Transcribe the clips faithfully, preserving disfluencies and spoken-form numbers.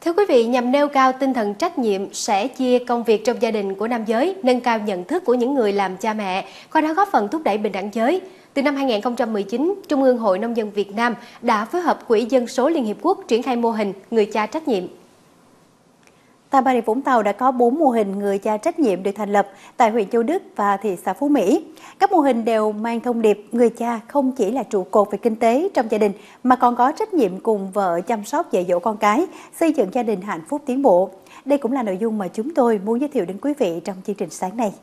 Thưa quý vị, nhằm nêu cao tinh thần trách nhiệm, sẻ chia công việc trong gia đình của nam giới, nâng cao nhận thức của những người làm cha mẹ, qua đó góp phần thúc đẩy bình đẳng giới. Từ năm hai nghìn không trăm mười chín, Trung ương Hội Nông dân Việt Nam đã phối hợp Quỹ Dân số Liên Hiệp Quốc triển khai mô hình người cha trách nhiệm. Tại Bà Rịa Vũng Tàu đã có bốn mô hình người cha trách nhiệm được thành lập tại huyện Châu Đức và thị xã Phú Mỹ. Các mô hình đều mang thông điệp người cha không chỉ là trụ cột về kinh tế trong gia đình mà còn có trách nhiệm cùng vợ chăm sóc dạy dỗ con cái, xây dựng gia đình hạnh phúc tiến bộ. Đây cũng là nội dung mà chúng tôi muốn giới thiệu đến quý vị trong chương trình sáng nay.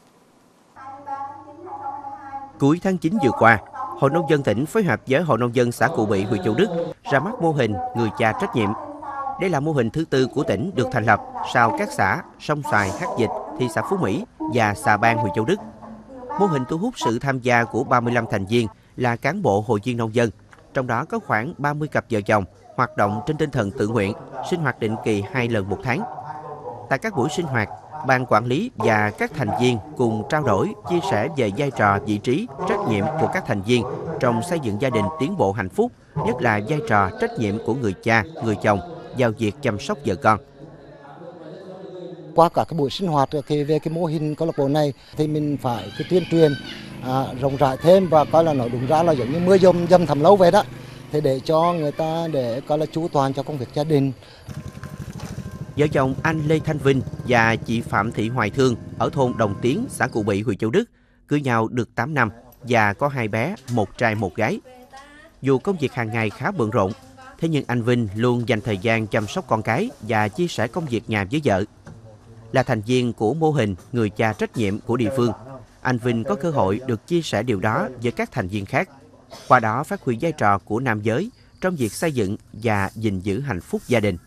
Cuối tháng chín vừa qua, Hội Nông dân tỉnh phối hợp với Hội Nông dân xã Cụ Bị, huyện Châu Đức ra mắt mô hình người cha trách nhiệm. Đây là mô hình thứ tư của tỉnh được thành lập sau các xã Sông Xoài, Hắc Dịch, thị xã Phú Mỹ và Xà Bang, huyện Châu Đức. Mô hình thu hút sự tham gia của ba mươi lăm thành viên là cán bộ hội viên nông dân, trong đó có khoảng ba mươi cặp vợ chồng hoạt động trên tinh thần tự nguyện, sinh hoạt định kỳ hai lần một tháng. Tại các buổi sinh hoạt, ban quản lý và các thành viên cùng trao đổi, chia sẻ về vai trò, vị trí, trách nhiệm của các thành viên trong xây dựng gia đình tiến bộ hạnh phúc, nhất là vai trò trách nhiệm của người cha, người chồng vào việc chăm sóc vợ con. Qua cả cái buổi sinh hoạt về cái mô hình câu lạc bộ này thì mình phải cái tuyên truyền à, rộng rãi thêm và coi là nó đúng ra là giống như mưa dầm dầm thấm lâu vậy đó, thì để cho người ta để coi là chu toàn cho công việc gia đình. Vợ chồng anh Lê Thanh Vinh và chị Phạm Thị Hoài Thương ở thôn Đồng Tiến, xã Cụ Bị, huyện Châu Đức cưới nhau được tám năm và có hai bé, một trai một gái. Dù công việc hàng ngày khá bận rộn, thế nhưng anh Vinh luôn dành thời gian chăm sóc con cái và chia sẻ công việc nhà với vợ. Là thành viên của mô hình người cha trách nhiệm của địa phương, anh Vinh có cơ hội được chia sẻ điều đó với các thành viên khác. Qua đó phát huy vai trò của nam giới trong việc xây dựng và gìn giữ hạnh phúc gia đình.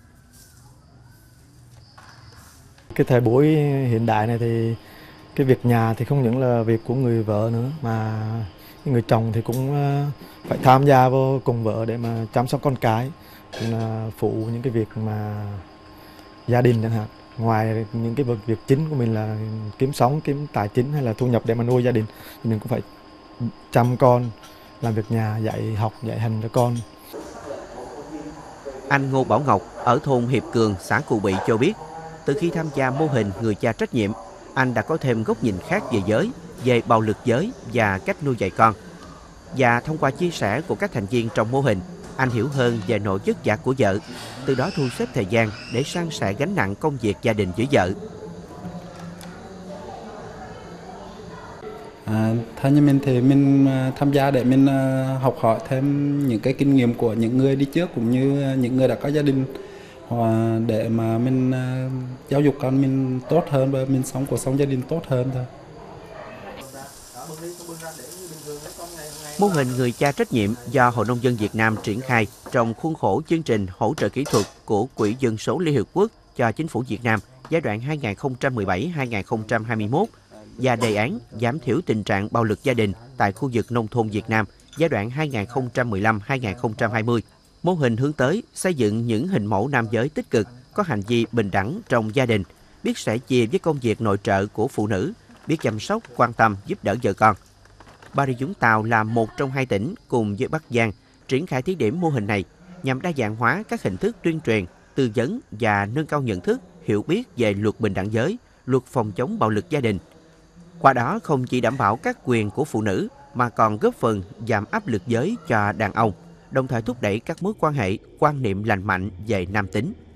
Cái thời buổi hiện đại này thì cái việc nhà thì không những là việc của người vợ nữa, mà người chồng thì cũng phải tham gia vô cùng vợ để mà chăm sóc con cái, cũng là phụ những cái việc mà gia đình chẳng hạn. Ngoài những cái việc chính của mình là kiếm sống, kiếm tài chính hay là thu nhập để mà nuôi gia đình, thì mình cũng phải chăm con, làm việc nhà, dạy học, dạy hành cho con. Anh Ngô Bảo Ngọc ở thôn Hiệp Cường, xã Cụ Bị cho biết, từ khi tham gia mô hình người cha trách nhiệm, anh đã có thêm góc nhìn khác về giới, về bạo lực giới và cách nuôi dạy con. Và thông qua chia sẻ của các thành viên trong mô hình, anh hiểu hơn về nỗi vất vả của vợ, từ đó thu xếp thời gian để san sẻ gánh nặng công việc gia đình với vợ. À, theo như mình thì mình tham gia để mình học hỏi thêm những cái kinh nghiệm của những người đi trước cũng như những người đã có gia đình, hoặc để mà mình giáo dục con mình tốt hơn và mình sống cuộc sống gia đình tốt hơn thôi. Mô hình người cha trách nhiệm do Hội Nông dân Việt Nam triển khai trong khuôn khổ chương trình hỗ trợ kỹ thuật của Quỹ Dân số Liên Hiệp Quốc cho Chính phủ Việt Nam giai đoạn hai nghìn không trăm mười bảy đến hai nghìn không trăm hai mươi mốt và đề án giảm thiểu tình trạng bạo lực gia đình tại khu vực nông thôn Việt Nam giai đoạn hai nghìn không trăm mười lăm đến hai nghìn không trăm hai mươi. Mô hình hướng tới xây dựng những hình mẫu nam giới tích cực, có hành vi bình đẳng trong gia đình, biết sẻ chia với công việc nội trợ của phụ nữ, biết chăm sóc, quan tâm, giúp đỡ vợ con. Bà Rịa Vũng Tàu là một trong hai tỉnh cùng với Bắc Giang triển khai thí điểm mô hình này nhằm đa dạng hóa các hình thức tuyên truyền, tư vấn và nâng cao nhận thức, hiểu biết về luật bình đẳng giới, luật phòng chống bạo lực gia đình. Qua đó không chỉ đảm bảo các quyền của phụ nữ mà còn góp phần giảm áp lực giới cho đàn ông, đồng thời thúc đẩy các mối quan hệ, quan niệm lành mạnh về nam tính.